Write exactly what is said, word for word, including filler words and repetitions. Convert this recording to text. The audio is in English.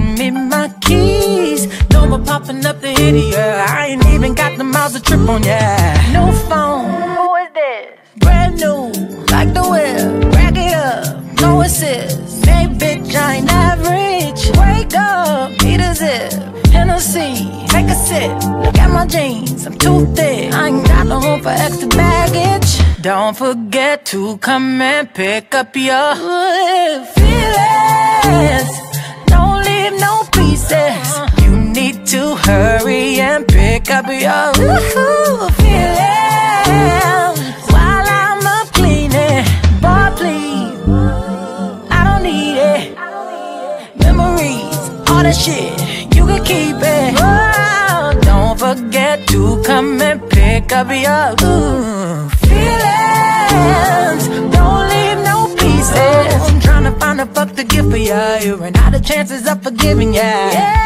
me my keys. No more popping up the idiot. I ain't even got the miles to trip on, yeah. No phone. Who is this? Brand new, like the whip. Rack it up, no assist. Hey bitch, I ain't average. Wake up, need a zip. Hennessy, take a sip. Look at my jeans, I'm too thick. I ain't got no room for extra baggage. Don't forget to come and pick up your feelings. Don't leave no pieces. You need to hurry and pick up your feelings. While I'm up cleaning, boy please, I don't need it. Memories, all that shit, you can keep it. Oh, don't forget to come and pick up your ooh, feelings. Don't leave no pieces. I'm trying to find a fuck to give for ya. You ran out of chances of forgiving ya. Yeah.